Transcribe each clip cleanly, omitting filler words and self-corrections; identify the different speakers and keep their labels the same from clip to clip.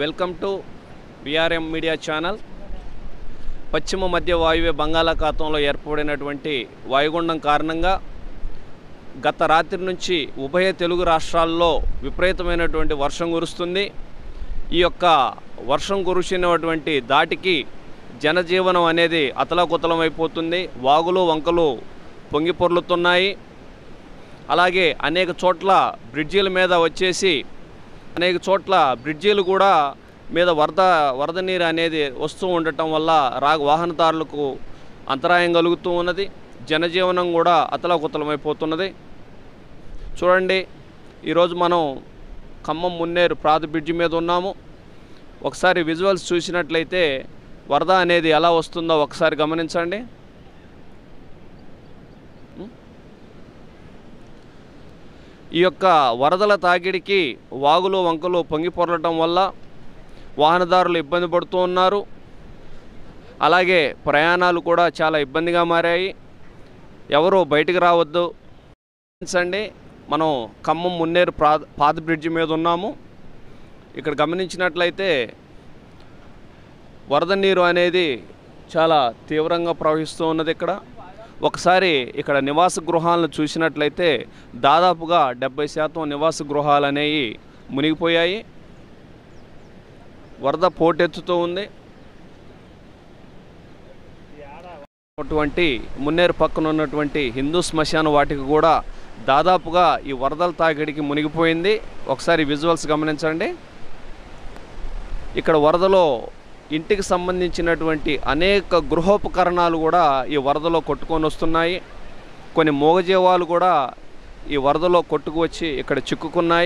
Speaker 1: Welcome to VRM media channel. పశ్చిమ మధ్య వాయువ్య బంగాళాఖాతంలో ఏర్పడినటువంటి వాయుగుండం కారణంగా గత రాత్రి నుంచి ఉభయ తెలుగు రాష్ట్రాల్లో విపరీతమైనటువంటి వర్షం కురుస్తుంది. ఈ యొక్క వర్షం కురిసినటువంటి దాటికి జనజీవనం అనేది అతలాకుతలమైపోతుంది. వాగులు వంకలు పొంగి పొర్లుతున్నాయి. అలాగే అనేక చోట్ల బ్రిడ్జీల మీద వచ్చేసి అనేక చోట్ల బ్రిడ్జీలు కూడా మీద వరద నీరు అనేది వస్తూ ఉండటం వల్ల వాహనదారులకు అంతరాయం కలుగుతూ ఉన్నది. జనజీవనం కూడా అతలాకుతలమైపోతున్నది. చూడండి, ఈరోజు మనం ఖమ్మం మున్నేరు ప్రాంత బ్రిడ్జి మీద ఉన్నాము. ఒకసారి విజువల్స్ చూసినట్లయితే వరద అనేది ఎలా వస్తుందో ఒకసారి గమనించండి. ఈ యొక్క వరదల తాకిడికి వాగులు వంకలు పొంగి పొరలటం వల్ల వాహనదారులు ఇబ్బంది పడుతూ ఉన్నారు. అలాగే ప్రయాణాలు కూడా చాలా ఇబ్బందిగా మారాయి. ఎవరు బయటికి రావద్దు. మనం ఖమ్మం మున్నేరు పాత బ్రిడ్జి మీద ఉన్నాము. ఇక్కడ గమనించినట్లయితే వరద నీరు అనేది చాలా తీవ్రంగా ప్రవహిస్తూ ఉన్నది. ఒకసారి ఇక్కడ నివాస గృహాలను చూసినట్లయితే దాదాపుగా 70% నివాస గృహాలు అనేవి మునిగిపోయాయి. వరద పోటెత్తుతూ ఉంది. మున్నేరు పక్కన ఉన్నటువంటి హిందూ శ్మశాన వాటిక కూడా దాదాపుగా ఈ వరదల తాకిడికి మునిగిపోయింది. ఒకసారి విజువల్స్ గమనించండి. ఇక్కడ వరదలో ఇంటికి సంబంధించినటువంటి అనేక గృహోపకరణాలు కూడా ఈ వరదలో కొట్టుకొని వస్తున్నాయి. కొన్ని మూగజీవాలు కూడా ఈ వరదలో కొట్టుకు వచ్చి ఇక్కడ చిక్కుకున్నాయి.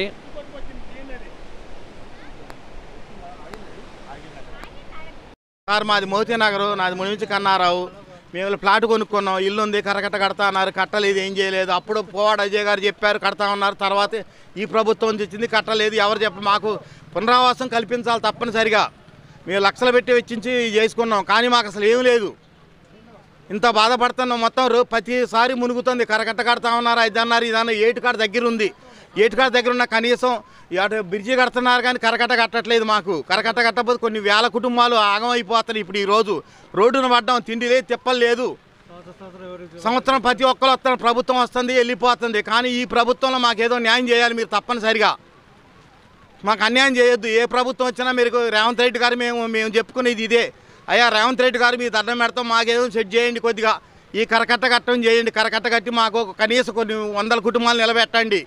Speaker 2: మాది మోతీ నగరు, నాది మునిమించి కన్నారావు. మేము ప్లాట్ కొనుక్కున్నాం. ఇల్లు ఉంది, కరకట్ట కడతా అన్నారు, కట్టలేదు, ఏం చేయలేదు. అప్పుడు పోవాడు అజయ్ గారు చెప్పారు కడతా ఉన్నారు. తర్వాత ఈ ప్రభుత్వం తెచ్చింది, కట్టలేదు. ఎవరు మాకు పునరావాసం కల్పించాలి తప్పనిసరిగా. మేము లక్షలు పెట్టి వెచ్చించి చేసుకున్నాం, కానీ మాకు అసలు ఏం లేదు. ఇంత బాధపడుతున్నాం. మొత్తం ప్రతిసారి మునుగుతుంది. కరకట్ట కడతా ఉన్నారు, అది అన్నారు, ఇది అన్నారు. ఏటుకాడ దగ్గర ఉంది. ఏటుకాడ దగ్గర ఉన్న కనీసం అటు బ్రిడ్జి కడుతున్నారు కానీ కరకట్ట కట్టట్లేదు. మాకు కరకట్ట కట్టకపోతే కొన్ని వేల కుటుంబాలు ఆగమైపోతాయి. ఇప్పుడు ఈరోజు రోడ్డును పడ్డాం, తిండి లేదు, తిప్పలు లేదు. సంవత్సరం ప్రతి ఒక్కరు వస్తారు, ప్రభుత్వం వస్తుంది, వెళ్ళిపోతుంది. కానీ ఈ ప్రభుత్వంలో మాకేదో న్యాయం చేయాలి మీరు తప్పనిసరిగా. మాకు అన్యాయం చేయొద్దు. ఏ ప్రభుత్వం వచ్చినా మీరు రేవంత్ రెడ్డి గారు మేము చెప్పుకునేది ఇదే. అయ్యా రేవంత్ రెడ్డి గారు మీ దండం పెడతాం, మాకేదో సెట్ చేయండి, కొద్దిగా ఈ కరకట్ట కట్టడం చేయండి. కరకట్ట కట్టి మాకు కనీసం కొన్ని 100 కుటుంబాలు నిలబెట్టండి.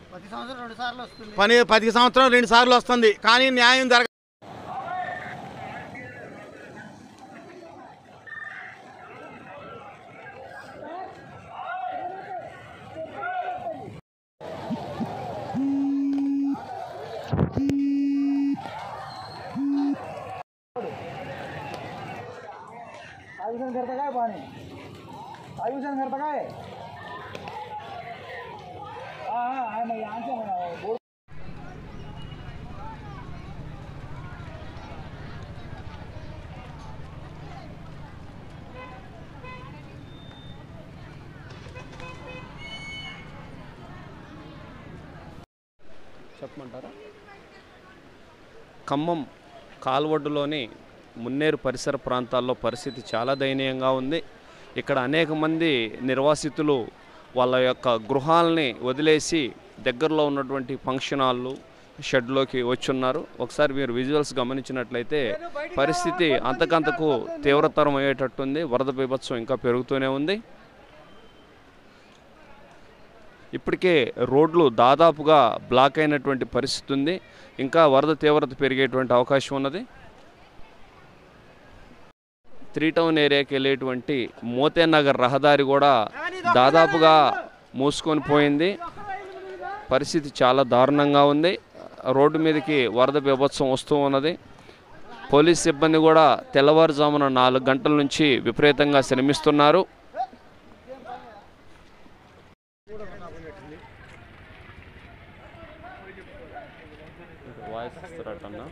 Speaker 2: 10 సంవత్సరం 2 సార్లు వస్తుంది, కానీ న్యాయం జరగ
Speaker 3: आयुषण करता काय पाणी आयुषण करता काय हा हा आहे मग यांचं म्हणा
Speaker 1: చెప్పమంటారా? ఖమ్మం కాల్వడ్డులోని మున్నేరు పరిసర ప్రాంతాల్లో పరిస్థితి చాలా దయనీయంగా ఉంది. ఇక్కడ అనేక మంది నిర్వాసితులు వాళ్ళ యొక్క గృహాలని వదిలేసి దగ్గరలో ఉన్నటువంటి ఫంక్షన్ హాళ్ళు షెడ్లోకి వచ్చున్నారు. ఒకసారి మీరు విజువల్స్ గమనించినట్లయితే పరిస్థితి అంతకంతకు తీవ్రతరం అయ్యేటట్టుంది. వరద బీభత్సం ఇంకా పెరుగుతూనే ఉంది. ఇప్పటికే రోడ్లు దాదాపుగా బ్లాక్ అయినటువంటి పరిస్థితి ఉంది. ఇంకా వరద తీవ్రత పెరిగేటువంటి అవకాశం ఉన్నది. 3 టౌన్ ఏరియాకి వెళ్ళేటువంటి మోతే నగర్ రహదారి కూడా దాదాపుగా మూసుకొని పోయింది. పరిస్థితి చాలా దారుణంగా ఉంది. రోడ్డు మీదకి వరద బీభత్సం వస్తూ ఉన్నది. పోలీస్ సిబ్బంది కూడా తెల్లవారుజామున 4 గంటల నుంచి విపరీతంగా శ్రమిస్తున్నారు. వాయిస్ ఇస్తారటన్నా.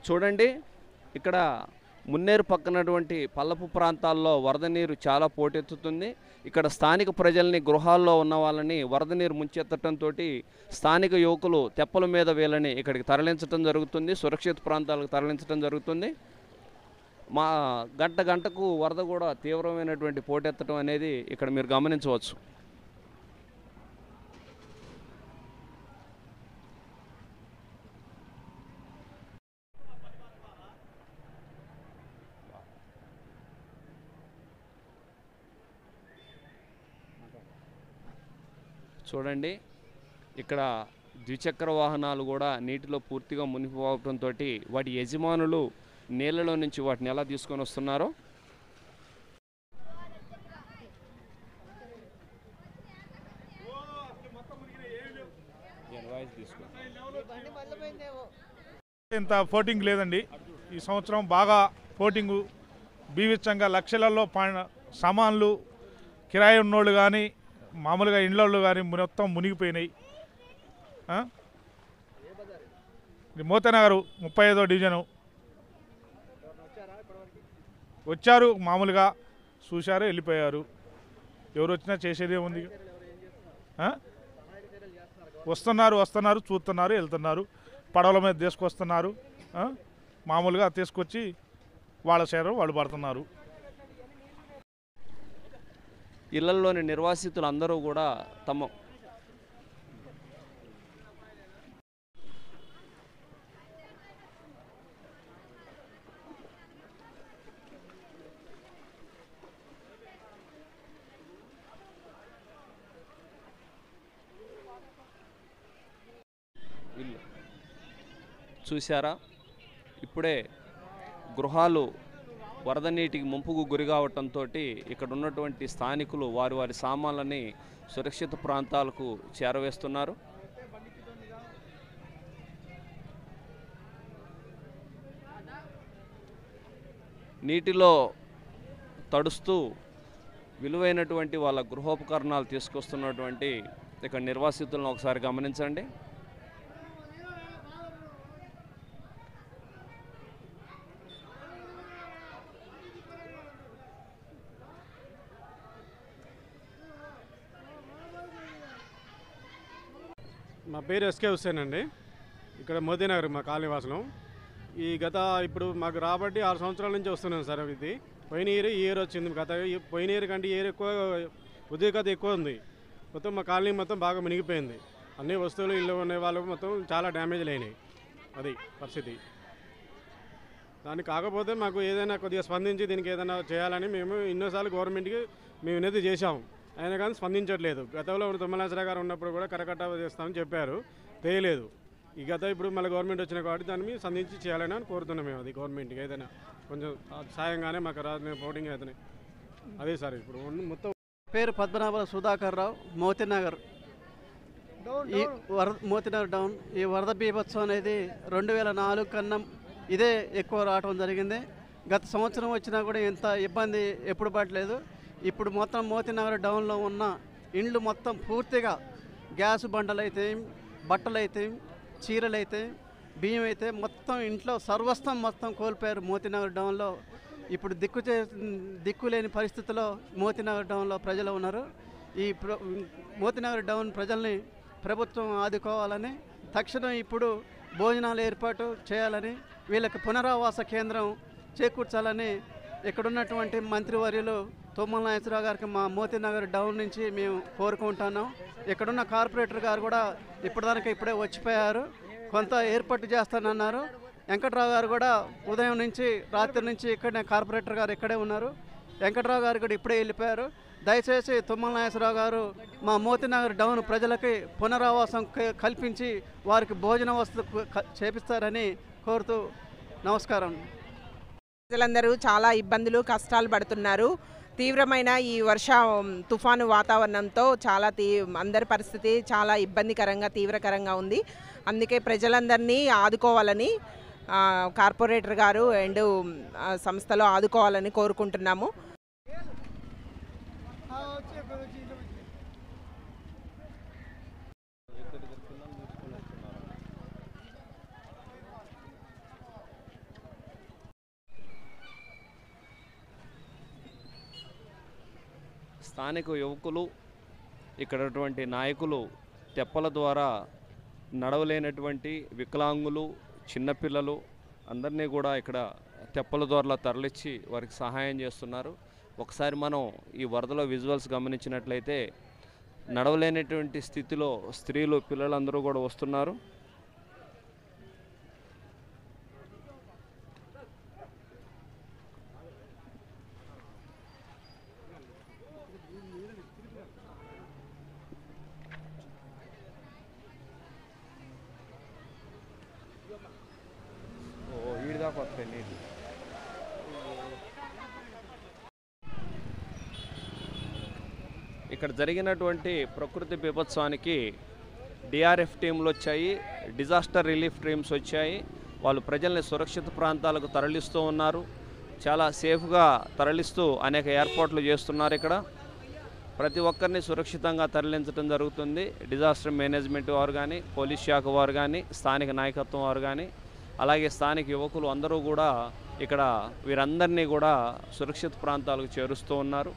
Speaker 1: చూడండి, ఇక్కడ మున్నేరు పక్కనటువంటి పల్లపు ప్రాంతాల్లో వరద నీరు చాలా పోటెత్తుతుంది. ఇక్కడ స్థానిక ప్రజల్ని, గృహాల్లో ఉన్న వాళ్ళని వరద నీరు ముంచెత్తడంతో స్థానిక యువకులు తెప్పల మీద వీళ్ళని ఇక్కడికి తరలించడం జరుగుతుంది, సురక్షిత ప్రాంతాలకు తరలించడం జరుగుతుంది. గంటకు వరద కూడా తీవ్రమైనటువంటి పోటెత్తడం అనేది ఇక్కడ మీరు గమనించవచ్చు. చూడండి, ఇక్కడ ద్విచక్ర వాహనాలు కూడా నీటిలో పూర్తిగా మునిగిపోవడంతో వాటి యజమానులు నీళ్ళలో నుంచి వాటిని ఎలా తీసుకొని వస్తున్నారో.
Speaker 4: ఇంత ఫోటింగ్ లేదండి. ఈ సంవత్సరం బాగా ఫోటింగు బీవిచ్చంగా లక్షలలో సామాన్లు కిరాయి ఉన్నోళ్ళు కానీ మామూలుగా ఇండ్లోళ్ళు కానీ మొత్తం మునిగిపోయినాయి. మోతనగర్ 35వ డివిజను వచ్చారు, మామూలుగా చూశారు, వెళ్ళిపోయారు. ఎవరు వచ్చినా చేసేదే ఉంది. వస్తున్నారు చూస్తున్నారు, వెళ్తున్నారు, పడవల మీద తీసుకొస్తున్నారు. మామూలుగా తీసుకొచ్చి వాళ్ళ శరీరం వాళ్ళు పడుతున్నారు.
Speaker 1: ఇళ్లలోని నిర్వాసితులు అందరూ కూడా తమ చూశారా, ఇప్పుడే గృహాలు వరద నీటికి ముంపుకు గురి కావటంతో ఇక్కడ ఉన్నటువంటి స్థానికులు వారి సామాన్లని సురక్షిత ప్రాంతాలకు చేరవేస్తున్నారు. నీటిలో తడుస్తూ విలువైనటువంటి వాళ్ళ గృహోపకరణాలు తీసుకొస్తున్నటువంటి ఇక్కడ నిర్వాసితులను ఒకసారి గమనించండి.
Speaker 5: మా పేరు ఎస్కే హుస్సేన్ అండి. ఇక్కడ మోదీనగర్ మా కాలనీవాసులం. ఇప్పుడు మాకు రాబట్టి 6 సంవత్సరాల నుంచి వస్తున్నాం సార్. ఇది పోయిన ఇయర్ ఈ ఇయర్ వచ్చింది. పోయిన ఇయర్ కంటే ఇయర్ ఎక్కువ ఉద్యోగత ఎక్కువ ఉంది. మొత్తం మా కాలనీ మొత్తం బాగా మునిగిపోయింది. అన్ని వస్తువులు ఇల్లు ఉన్న వాళ్ళకు మొత్తం చాలా డ్యామేజ్లు అయినాయి. అది పరిస్థితి. దానికి కాకపోతే మాకు ఏదైనా కొద్దిగా స్పందించి దీనికి ఏదైనా చేయాలని మేము ఎన్నోసార్లు గవర్నమెంట్కి మేము వినతి చేశాము. అయినా కానీ స్పందించట్లేదు. గతంలో తుమ్మలాసరా గారు ఉన్నప్పుడు కూడా కరకట్ట చేస్తామని చెప్పారు, తెలియలేదు. ఇప్పుడు మళ్ళీ గవర్నమెంట్ వచ్చిన కాబట్టి దాన్ని మీద స్పందించి చేయాలని కోరుతున్నాం మేము. అది గవర్నమెంట్కి ఏదైనా కొంచెం సాయంగానే మాకు పోటింగ్ అవుతున్నాయి. అదే సార్ ఇప్పుడు మొత్తం.
Speaker 6: పేరు పద్మనాభ సుధాకర్ రావు, మోతీనగర్. ఈ మోతీనగర్ డౌన్. ఈ వరద బీభత్సం అనేది 2004 కన్నా ఇదే ఎక్కువ రావడం జరిగింది. గత సంవత్సరం వచ్చినా కూడా ఇంత ఇబ్బంది ఎప్పుడు పడలేదు. ఇప్పుడు మొత్తం మోతీనగర్ డౌన్లో ఉన్న ఇండ్లు మొత్తం పూర్తిగా గ్యాస్ బండలు అయితే, బట్టలు అయితే, చీరలు అయితే, బియ్యం అయితే మొత్తం ఇంట్లో సర్వస్వం మొత్తం కోల్పోయారు మోతీనగర్ డౌన్లో. ఇప్పుడు దిక్కులేని పరిస్థితిలో మోతీనగర్ డౌన్లో ప్రజలు ఉన్నారు. ఈ మోతీనగర్ డౌన్ ప్రజల్ని ప్రభుత్వం ఆదుకోవాలని, తక్షణం ఇప్పుడు భోజనాలు ఏర్పాటు చేయాలని, వీళ్ళకి పునరావాస కేంద్రం చేకూర్చాలని ఇక్కడున్నటువంటి మంత్రివర్యులు తుమ్మల నాగేశ్వరరావు గారికి మా మోతీనగర్ డౌన్ నుంచి మేము కోరుకుంటున్నాం. ఇక్కడున్న కార్పొరేటర్ గారు కూడా ఇప్పుడే వచ్చిపోయారు. కొంత ఏర్పాటు చేస్తానన్నారు. వెంకట్రావు గారు కూడా ఉదయం నుంచి రాత్రి నుంచి ఇక్కడనే కార్పొరేటర్ గారు ఇక్కడే ఉన్నారు. వెంకట్రావు గారు కూడా ఇప్పుడే వెళ్ళిపోయారు. దయచేసి తుమ్మల నాగేశ్వరరావు గారు మా మోతీనగర్ డౌన్ ప్రజలకి పునరావాసం కల్పించి వారికి భోజన వసతులు చేపిస్తారని కోరుతూ నమస్కారం.
Speaker 7: ప్రజలందరూ చాలా ఇబ్బందులు, కష్టాలు పడుతున్నారు. తీవ్రమైన ఈ తుఫాను వాతావరణంతో అందరి పరిస్థితి చాలా ఇబ్బందికరంగా, తీవ్రకరంగా ఉంది. అందుకే ప్రజలందరినీ ఆదుకోవాలని కార్పొరేటర్ గారు అండ్ సంస్థలో ఆదుకోవాలని కోరుకుంటున్నాము.
Speaker 1: స్థానిక యువకులు ఇక్కడటువంటి నాయకులు తెప్పల ద్వారా నడవలేనటువంటి వికలాంగులు, చిన్నపిల్లలు అందరినీ కూడా ఇక్కడ తెప్పల ద్వారా తరలించి వారికి సహాయం చేస్తున్నారు. ఒకసారి మనం ఈ వరదలో విజువల్స్ గమనించినట్లయితే నడవలేనటువంటి స్థితిలో స్త్రీలు, పిల్లలందరూ కూడా వస్తున్నారు. ఈడిదాకా వస్తాయి నీళ్ళు. ఇక్కడ జరిగినటువంటి ప్రకృతి బీభత్సవానికి డిఆర్ఎఫ్ టీంలు వచ్చాయి, డిజాస్టర్ రిలీఫ్ టీమ్స్ వచ్చాయి. వాళ్ళు ప్రజల్ని సురక్షిత ప్రాంతాలకు తరలిస్తూ ఉన్నారు. చాలా సేఫ్గా తరలిస్తూ అనేక ఏర్పాట్లు చేస్తున్నారు. ఇక్కడ ప్రతి ఒక్కరిని సురక్షితంగా తరలించడం జరుగుతుంది. డిజాస్టర్ మేనేజ్మెంట్ వారు కానీ, పోలీస్ శాఖ వారు కానీ, స్థానిక నాయకత్వం వారు కానీ, అలాగే స్థానిక యువకులు అందరూ కూడా ఇక్కడ వీరందరినీ కూడా సురక్షిత ప్రాంతాలకు చేరుస్తూ ఉన్నారు.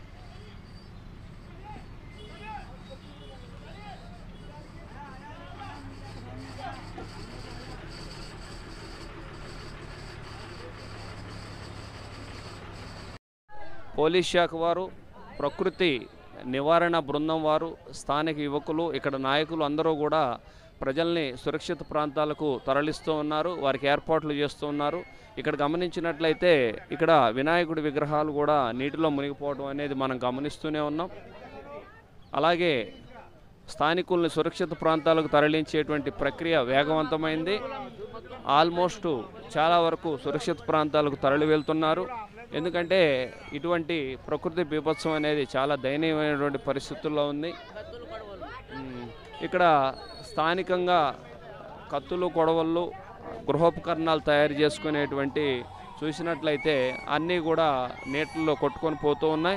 Speaker 1: పోలీస్ శాఖ వారు, ప్రకృతి నివారణ బృందం వారు, స్థానిక యువకులు, ఇక్కడ నాయకులు అందరూ కూడా ప్రజల్ని సురక్షిత ప్రాంతాలకు తరలిస్తూ ఉన్నారు. వారికి ఏర్పాట్లు చేస్తూ ఉన్నారు. ఇక్కడ గమనించినట్లయితే ఇక్కడ వినాయకుడి విగ్రహాలు కూడా నీటిలో మునిగిపోవడం అనేది మనం గమనిస్తూనే ఉన్నాం. అలాగే స్థానికుల్ని సురక్షిత ప్రాంతాలకు తరలించేటువంటి ప్రక్రియ వేగవంతమైంది. ఆల్మోస్ట్ చాలా వరకు సురక్షిత ప్రాంతాలకు తరలి వెళ్తున్నారు. ఎందుకంటే ఇటువంటి ప్రకృతి బీభత్సం అనేది చాలా దయనీయమైనటువంటి పరిస్థితుల్లో ఉంది. ఇక్కడ స్థానికంగా కత్తులు, కొడవళ్ళు, గృహోపకరణాలు తయారు చేసుకునేటువంటి చూసినట్లయితే అన్నీ కూడా నీటిల్లో కొట్టుకొని పోతూ ఉన్నాయి.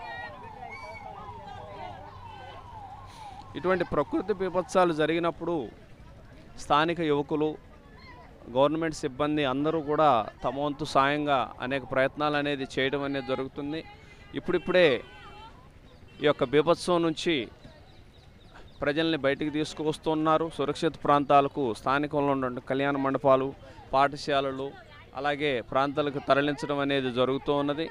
Speaker 1: ఇటువంటి ప్రకృతి బీభత్సాలు జరిగినప్పుడు స్థానిక యువకులు, గవర్నమెంట్ సిబ్బంది అందరూ కూడా తమ వంతు సాయంగా అనేక ప్రయత్నాలు అనేది చేయడం అనేది జరుగుతుంది. ఇప్పుడిప్పుడే ఈ యొక్క బీభత్సం నుంచి ప్రజల్ని బయటికి తీసుకువస్తున్నారు. సురక్షిత ప్రాంతాలకు స్థానికంలో ఉన్న కళ్యాణ మండపాలు, పాఠశాలలు, అలాగే ప్రాంతాలకు తరలించడం అనేది జరుగుతూ ఉన్నది.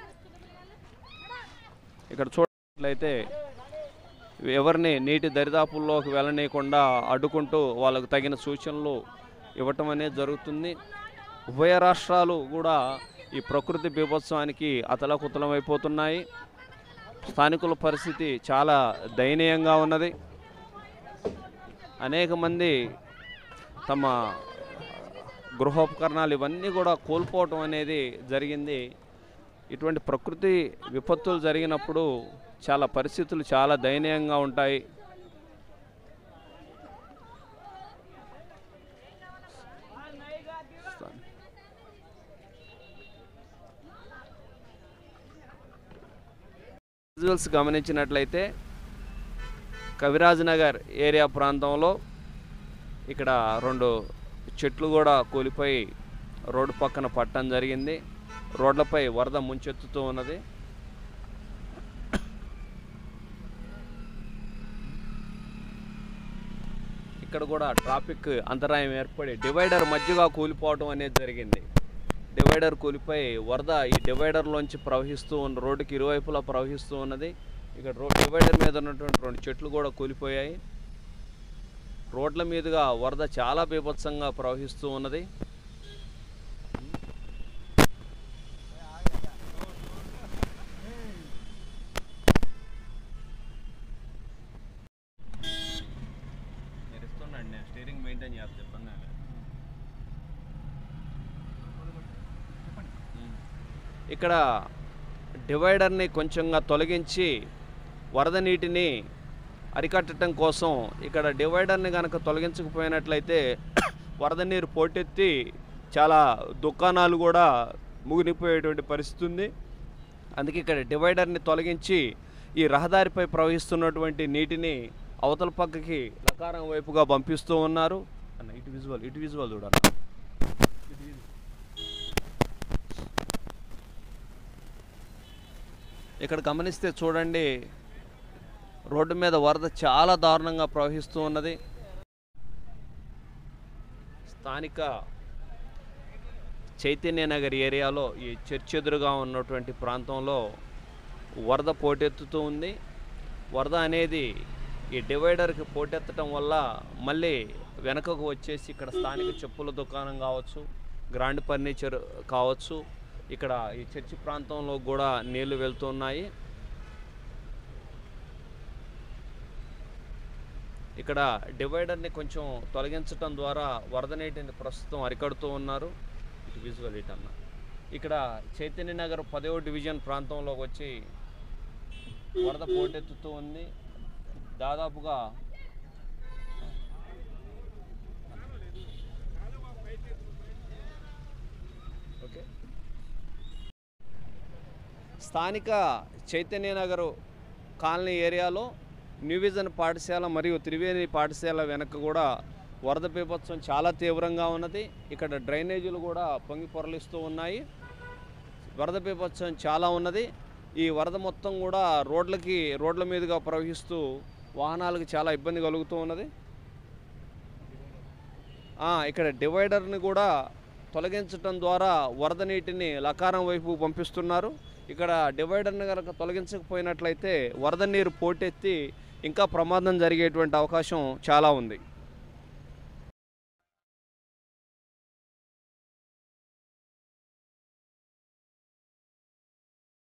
Speaker 1: ఇక్కడ చూడట్లయితే ఎవరిని నీటి దరిదాపుల్లోకి వెళ్ళనీయకుండా అడ్డుకుంటూ వాళ్ళకు తగిన సూచనలు ఇవ్వటం అనేది జరుగుతుంది. ఉభయ రాష్ట్రాలు కూడా ఈ ప్రకృతి బీభత్సవానికి అతలాకుతలమైపోతున్నాయి. స్థానికుల పరిస్థితి చాలా దయనీయంగా ఉన్నది. అనేక మంది తమ గృహోపకరణాలు ఇవన్నీ కూడా కోల్పోవటం అనేది జరిగింది. ఇటువంటి ప్రకృతి విపత్తులు జరిగినప్పుడు చాలా పరిస్థితులు చాలా దయనీయంగా ఉంటాయి. విజువల్స్ గమనించినట్లయితే కవిరాజ్ నగర్ ఏరియా ప్రాంతంలో ఇక్కడ 2 చెట్లు కూడా కూలిపోయి రోడ్డు పక్కన పట్టడం జరిగింది. రోడ్లపై వరద ముంచెత్తుతూ ఉన్నది. ఇక్కడ కూడా ట్రాఫిక్ అంతరాయం ఏర్పడి డివైడర్ మధ్యగా కూలిపోవడం అనేది జరిగింది. డివైడర్ కూలిపోయి వరద ఈ డివైడర్లోంచి ప్రవహిస్తూ ఉన్న రోడ్డుకి ఇరువైపులా ప్రవహిస్తూ ఉన్నది. ఇక్కడ డివైడర్ మీద ఉన్నటువంటి 2 చెట్లు కూడా కూలిపోయాయి. రోడ్ల మీదుగా వరద చాలా బీభత్సంగా ప్రవహిస్తూ ఉన్నది. స్టీరింగ్ మెయింటైన్ చేయాలి చెప్పండి. ఇక్కడ డివైడర్ని కొంచెంగా తొలగించి వరద నీటిని అరికట్టడం కోసం ఇక్కడ డివైడర్ని కనుక తొలగించకపోయినట్లయితే వరద నీరు పోటెత్తి చాలా దుకాణాలు కూడా మునిగిపోయేటువంటి పరిస్థితి ఉంది. అందుకే ఇక్కడ డివైడర్ని తొలగించి ఈ రహదారిపై ప్రవహిస్తున్నటువంటి నీటిని అవతల పక్కకి లకారం వైపుగా పంపిస్తూ ఉన్నారు. అన్న ఇటు విజువల్ చూడాలి. ఇక్కడ గమనిస్తే చూడండి, రోడ్డు మీద వరద చాలా దారుణంగా ప్రవహిస్తూ ఉన్నది. స్థానిక చైతన్యనగర్ ఏరియాలో ఈ చర్చ్ ఎదురుగా ఉన్నటువంటి ప్రాంతంలో వరద పోటెత్తుతూ ఉంది. వరద అనేది ఈ డివైడర్కి పోటెత్తడం వల్ల మళ్ళీ వెనకకు వచ్చేసి ఇక్కడ స్థానిక చెప్పుల దుకాణం కావచ్చు, గ్రాండ్ ఫర్నిచర్ కావచ్చు, ఇక్కడ ఈ చర్చి ప్రాంతంలో కూడా నీళ్లు వెళ్తున్నాయి. ఇక్కడ డివైడర్ని కొంచెం తొలగించడం ద్వారా వరద నీటిని ప్రస్తుతం అరికడుతూ ఉన్నారు. ఇటు విజువల్ ఇట్ అన్న ఇక్కడ చైతన్యనగర్ 10వ డివిజన్ ప్రాంతంలోకి వచ్చి వరద పోటెత్తుతూ ఉంది. దాదాపుగా ఓకే స్థానిక చైతన్యనగర్ కాలనీ ఏరియాలో న్యూ విజన్ పాఠశాల మరియు త్రివేణి పాఠశాల వెనక కూడా వరద బీభత్సం చాలా తీవ్రంగా ఉన్నది. ఇక్కడ డ్రైనేజీలు కూడా పొంగి పొరలిస్తూ ఉన్నాయి. వరద బీభత్సం చాలా ఉన్నది. ఈ వరద మొత్తం కూడా రోడ్ల మీదుగా ప్రవహిస్తూ వాహనాలకు చాలా ఇబ్బంది కలుగుతూ ఉన్నది. ఇక్కడ డివైడర్ని కూడా తొలగించడం ద్వారా వరద నీటిని లకారం వైపు పంపిస్తున్నారు. ఇక్కడ డివైడర్ని కనుక తొలగించకపోయినట్లయితే వరద నీరు పోటెత్తి ఇంకా ప్రమాదం జరిగేటువంటి అవకాశం చాలా ఉంది.